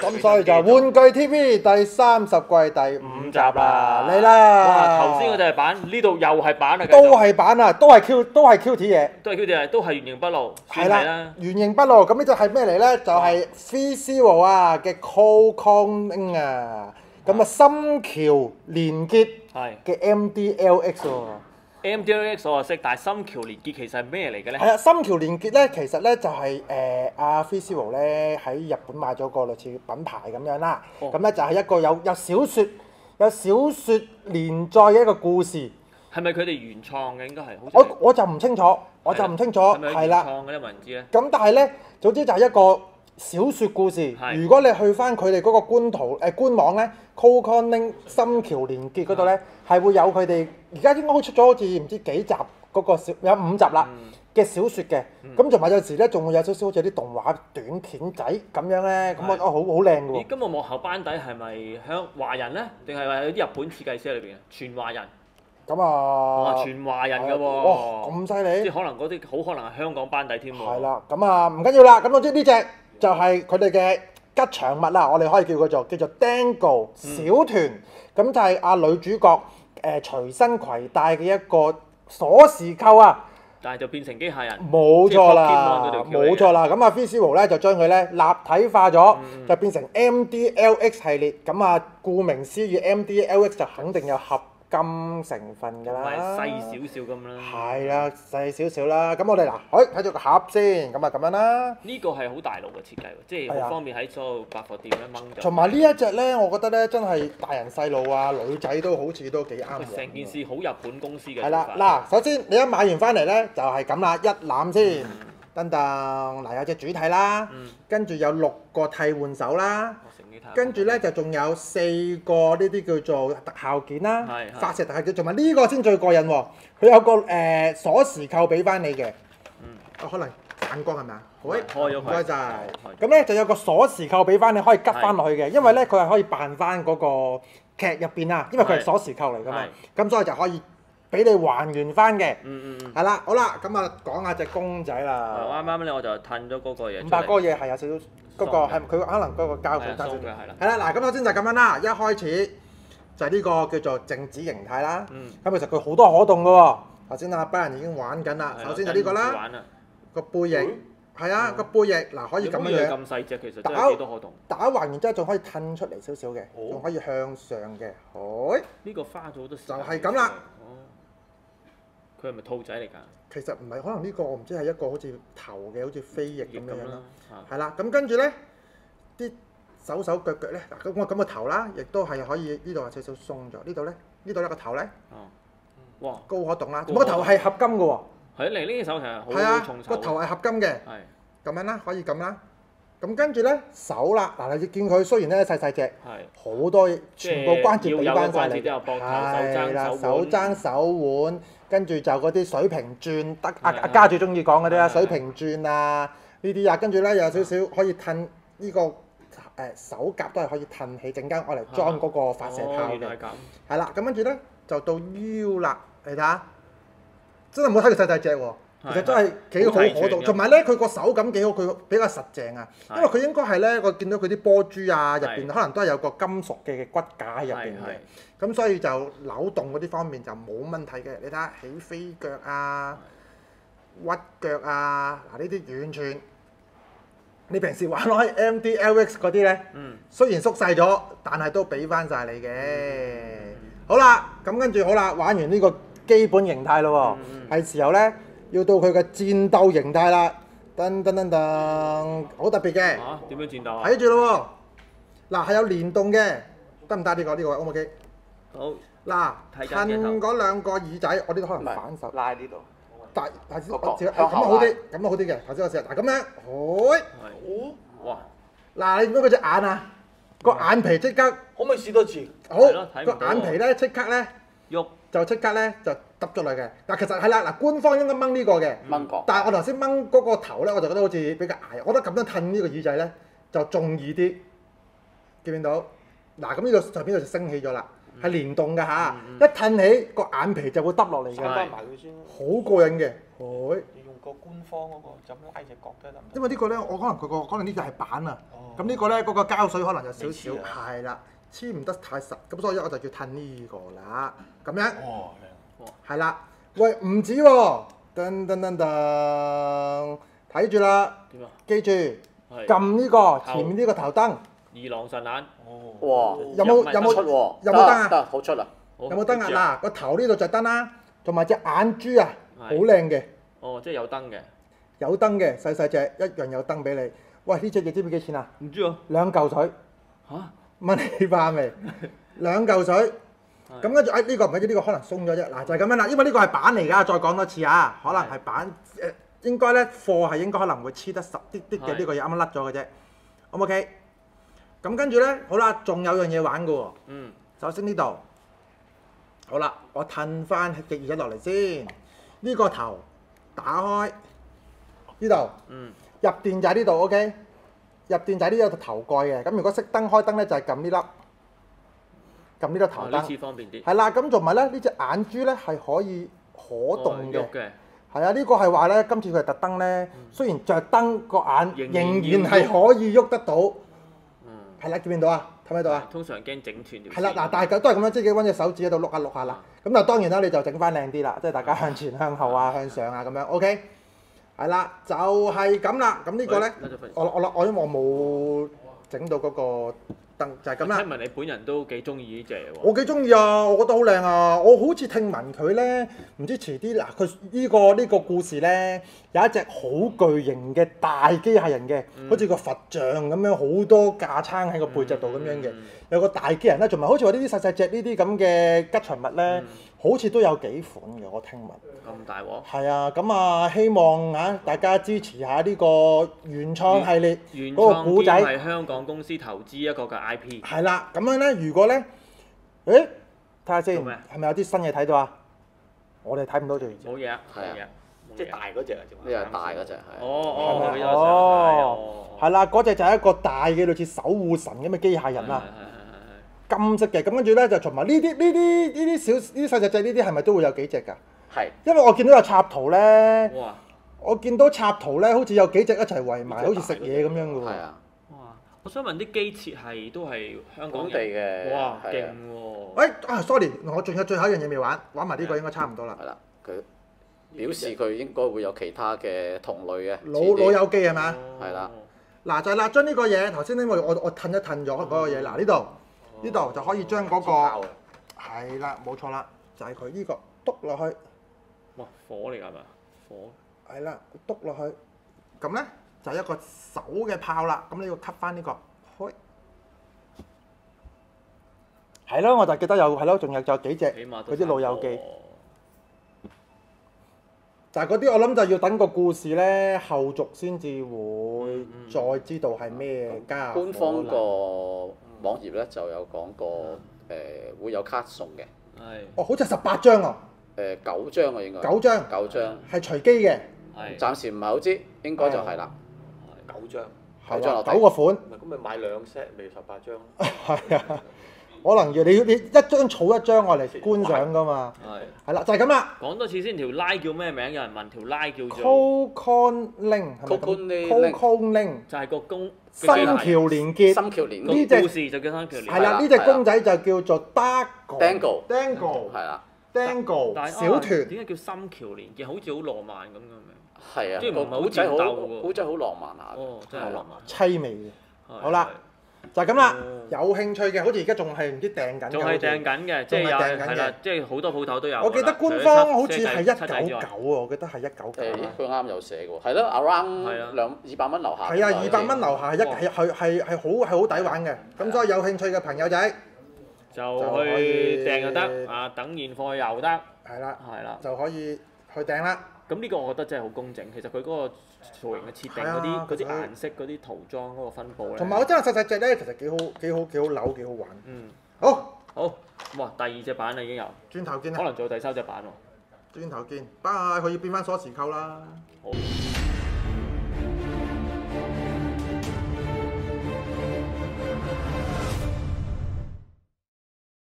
咁所以就玩具 TV 第30季第5集啦，嚟啦！ 哇！頭先嗰隻係版，呢度又係版啊， 都係版啊，都係 Q T 嘢， 都係 Q 啲都係原形不露，算係係啦啦。， 原形不露。咁呢隻係咩嚟咧？就係 Free Zero 啊嘅 Coconing 啊，咁啊深橋連結係嘅 MDLX 喎。 MDLX 我就識，但係深橋連結其實係咩嚟嘅咧？ 係啊，深橋連結咧，其實咧就係阿 Free Zero 咧喺日本買咗個類似品牌咁樣啦。 哦咁咧就係一個有小説連載嘅一個故事。 係咪佢哋原創嘅？應該係好似係。 我就唔清楚， 係咪原係啦。 創嘅咧？冇人知咧。 咁但係咧，總之就係一個小説故事。 係如果你去翻佢哋嗰個官網咧 ，Coconing 深橋連結嗰度咧，係會有佢哋而家應該出咗好似唔知幾集嗰個有5集啦嘅小説嘅。咁同埋有時咧，仲會有少少好似啲動畫短片仔咁樣咧，咁我好靚嘅喎咦，。今日幕後班底係咪香華人咧？定係話有啲日本設計師喺裏邊啊？全華人， 咁哇！ 啊， 全華人嘅哇喎， 咁犀即利係！可能嗰啲好可能係香港班底添喎。 係啦，咁啊唔緊要啦。咁總之呢只就係佢哋嘅吉祥物啦，我哋可以叫佢做Dango 小團。咁就係女主角隨身攜帶嘅一個鎖匙扣啊！ 但係就變成機械人。 冇錯即係 Pokemon 嗰啦， 條橋嚟嘅冇錯啦。咁啊 Free Zero 咧就將佢咧立體化咗，就變成 MDLX 系列。咁啊，顧名思義，MDLX 就肯定有合金成分㗎咪啦。 細少少咁啦。 係啦，細少少啦。咁我哋嗱，睇咗個盒先，咁啊咁樣啦。 呢個係好大路嘅設計喎，即係係啊好方便喺所有百貨店咧掹咗。 同埋呢一隻咧，我覺得咧真係大人細路啊，女仔都好似都幾啱用。 佢成件事好日本公司嘅係啦， 做法嗱，首先你一買完翻嚟咧，就係咁啦，一攬先，噔噔，嗱有隻主體啦，跟住有6個替換手啦， 我乘機睇下跟住咧就仲有4個呢啲叫做特效件啦係， 發射特效件，同埋呢個先最過癮喎，佢有個鎖匙扣俾翻你嘅，可能反光係咪啊？好， 開咗佢唔該晒開。 咁咧就有個鎖匙扣俾翻你，可以吉翻落去嘅，因為咧佢係可以扮翻嗰個劇入邊啊，因為佢係鎖匙扣嚟㗎嘛，咁所以就可以俾你還原翻嘅。係啦，好啦，咁啊講下隻公仔啦。 啱啱咧我就褪咗嗰個嘢出嚟。 500嗰個嘢係有少少嗰個係佢可能嗰個膠水爭少少。 係鬆嘅係啦係啦，嗱咁首先就咁樣啦，一開始就係呢個叫做靜止形態啦。咁其實佢好多可動㗎喎。頭先阿班人已經玩緊啦。首先就呢個啦，個背翼係啊個背翼嗱可以咁樣樣咁細隻，其實真係幾多可動。 打橫完之後仲可以褪出嚟少少嘅，仲可以向上嘅。好， 呢個花咗好多時間。 就係咁啦。 哦，佢係咪兔仔嚟㗎？ 其實唔係，可能呢個我唔知係一個好似頭嘅，好似飛翼咁樣樣啦。 啦。 係啦，咁跟住咧啲手腳咧，嗱咁個頭啦，亦都係可以呢度係少少鬆咗，呢度咧個頭咧哦。哇！ 高可動啦，個頭係合金嘅喎。 係嚟呢隻手其實係啊好重，手。 個頭係合金嘅， 係。 咁樣啦，可以咁啦。咁跟住咧手啦，嗱你見佢雖然咧細隻， 係。 好多嘢全部關節俾翻晒你。 都有膊頭、 係啦， 手手踭、手腕，跟住就嗰啲水平轉，得阿係家最中意講嗰啲啦， 係水平轉啊呢啲啊，跟住咧有少少可以褪呢個手夾都係可以褪起，陣間我嚟裝嗰個發射炮嘅。 原來係咁。 係啦，咁跟住咧就到腰啦，你睇下，真係唔好睇佢細細隻喎，其實真係幾好可動，同埋咧佢個手感幾好，佢比較實淨啊，因為佢應該係咧，我見到佢啲波珠啊入邊可能都係有個金屬嘅骨架喺入邊嘅，咁所以就扭動嗰啲方面就冇問題嘅。你睇下起飛腳啊、屈腳啊，嗱呢啲完全你平時玩開 MDLX 嗰啲咧，雖然縮細咗，但係都俾翻晒你嘅。好啦，咁跟住好啦，玩完呢個基本形態咯喎，係時候咧要到佢嘅戰鬥形態啦，噔噔噔噔，好特別嘅。 嚇？點樣戰鬥啊？ 睇住咯喎，嗱係有連動嘅，得唔得呢個O 唔 OK？ 好。 嗱，褪嗰2個耳仔，我呢度可能反手。 拉呢度。 但頭先我咁啊好啲，咁啊好啲嘅。頭先我試下，嗱咁樣， 係。哇！ 嗱你見到佢隻眼啊？個眼皮即刻可唔可以試多次？ 好， 係咯睇唔到個眼皮咧即刻咧喐。 就即刻咧就揼咗落嘅。嗱其實係啦，嗱官方應該掹呢個嘅， 掹過。 但係我頭先掹嗰個頭咧，我就覺得好似比較捱。我覺得咁樣褪呢個耳仔咧就中意啲，見唔見到？嗱咁呢度上邊度就升起咗啦，係連動㗎嚇，一褪起個眼皮就會耷落嚟撐嘅， 翻埋佢先。 好過癮嘅。好， 你用個官方嗰個就咁拉隻角都得唔得？ 因為呢個咧，我可能呢個係板啊。 哦咁呢個咧嗰個膠水可能有少少未黐啊係啦，黐唔得太實，咁所以我就要褪呢個啦。咁樣哦， 係啦。喂，唔止喎，噔噔噔噔，睇住啦， 點啊？ 記住係撳呢個前面呢個頭燈， 二郎神眼， 哦， 哇！ 有冇出喎， 有冇燈啊得好出啊！ 好有冇燈好似啊？嗱，個頭呢度就燈啦，同埋隻眼珠啊，好係靚嘅， 哦，即係有燈嘅。 有燈嘅，細細隻一樣有燈俾你。喂，呢隻嘢知唔知幾錢啊？ 唔知喎。 2嚿水， 嚇？ 問你怕未？2嚿水。咁跟住，呢個唔緊要，呢個可能鬆咗啫。嗱，就係咁樣啦，因為呢個係板嚟㗎，再講多次啊，可能係板應該咧貨係應該可能會黐得實啲啲嘅，呢個嘢啱啱甩咗嘅啫。O 唔 OK？咁跟住咧，好啦，仲有樣嘢玩㗎喎。 嗯。 首先呢度，好啦，我褪翻極熱落嚟先。呢個頭打開，呢度嗯。 入電就喺呢度 ，OK？入電就喺呢個頭蓋嘅。咁如果熄燈開燈咧，就係撳呢粒。撳呢個頭呢燈， 次方便啲。 係啦，咁同埋咧呢隻眼珠咧係可以可動嘅， 喐嘅。 係啊，呢個係話咧，今次佢係特登咧，雖然着燈個眼仍仍然然係可以喐得到， 嗯。 係啦，見唔見到啊？睇唔睇到啊？ 通常驚整斷條線。 係啦，嗱，但係都係咁樣，即係揾隻手指喺度碌下碌下啦。咁但係當然啦，你就整翻靚啲啦，即係大家向前、向後啊、向上啊咁樣，OK？係啦，就係咁啦。咁呢個咧，我因為我冇整到嗰個燈，就係咁啦。 聽聞你本人都幾中意呢只喎。 我幾中意啊！我覺得好靚啊！我好似聽聞佢咧，唔知遲啲嗱，佢呢個故事咧有一隻好巨型嘅大機械人嘅，好似個佛像咁樣，好多架撐喺個背脊度咁樣嘅，有個大機人咧，同埋好似話呢啲細細隻呢啲咁嘅吉祥物咧，好似都有幾款嘅，我聽聞。 咁大鑊？ 係啊，咁啊，希望啊大家支持下呢個原創系列原嗰個古仔。 創兼係香港公司投資一個嘅 IP。 係啦，咁樣咧，如果咧，誒，睇下先， 做咩係咪有啲新嘢睇到啊？我哋睇唔到住。 冇嘢啊， 係啊冇嘢。 即係大嗰只啊， 呢個係大嗰只係。 哦係咪哦， 係啦，嗰只就係一個大嘅類似守護神咁嘅機械人啦，金色嘅。咁跟住咧就同埋呢啲細隻隻呢啲係咪都會有幾隻㗎？ 係。 因為我見到有插圖咧， 哇！ 我見到插圖咧，好似有幾隻一齊圍埋，好似食嘢咁樣嘅喎。 係啊。 哇！我想問啲機設係都係香港本地嘅。 哇！ 係勁啊喎！ sorry，我仲有最後一樣嘢未玩，玩埋呢個應該差唔多啦。 係啦，佢表示佢應該會有其他嘅同類嘅。 老友記係咪？ 係啦。 嗱就係啦，將呢個嘢頭先因為我褪一褪咗嗰個嘢，嗱呢度就可以將嗰個係啦，冇錯啦，就係佢呢個篤落去， 哇！火嚟㗎係咪？火。 係啦，篤落去，咁咧就係一個手嘅炮啦。咁你要吸翻呢個開，係咯，我就記得有係咯，仲有幾隻起碼都嗰啲老友記。 3個但係嗰啲我諗就要等個故事咧後續先至會再知道係咩加。 官方個網頁咧就有講過會有卡送嘅。 係。 哦，好似係18張啊 9張啊應該。 9張。 9張。 係隨機嘅。 係。 暫時唔係好知，應該就係啦。 9張。 係張啦，9個款。 咁咪買2 set 咪18張。 係啊。可能要你一張儲一張我嚟觀賞㗎嘛。 係。 係啦，就係咁啦。 講多次先，條拉叫咩名？有人問條拉叫做 Cocon Link 係咪咁 ？Cocon Link 就係個公新橋連結。 新橋連呢隻故事就叫新橋連結。 係啦，呢只公仔就叫做 Dango。 Dango 係啦。 Dango 但係小團。 點解叫新橋連結？好似好浪漫咁嘅名。 係啊。 即係唔係好古仔好戰鬥喎古仔好浪漫下。 哦，真係浪漫。 凄美嘅。好啦。就係咁啦，有興趣嘅，好似而家仲係唔知訂緊嘅。 仲係訂緊嘅，即係有係啦，即係好多鋪頭都有。 我記得官方好似係199啊，我記得係199。 佢啱有寫嘅喎，係咯，around 200蚊樓下。 係啊，200蚊樓下係好抵玩嘅，咁所以有興趣嘅朋友仔就去訂就得，啊等現貨又得。 係啦， 係啦， 就可以去訂啦。 咁呢個我覺得真係好工整，其實佢嗰個造型嘅設定嗰啲顏色嗰啲塗裝嗰個分佈咧， 同埋我真係細細隻咧，其實幾好扭幾好玩。 嗯， 好， 哇！第2隻版啦已經有， 轉頭見啦。 可能仲有第3隻版喎。 轉頭見，拜，佢要變翻鎖匙扣啦。 好。